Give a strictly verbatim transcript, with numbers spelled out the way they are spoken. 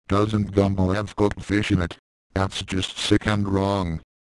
Doesn't Gumbo have cooked fish in it? That's just sick and wrong.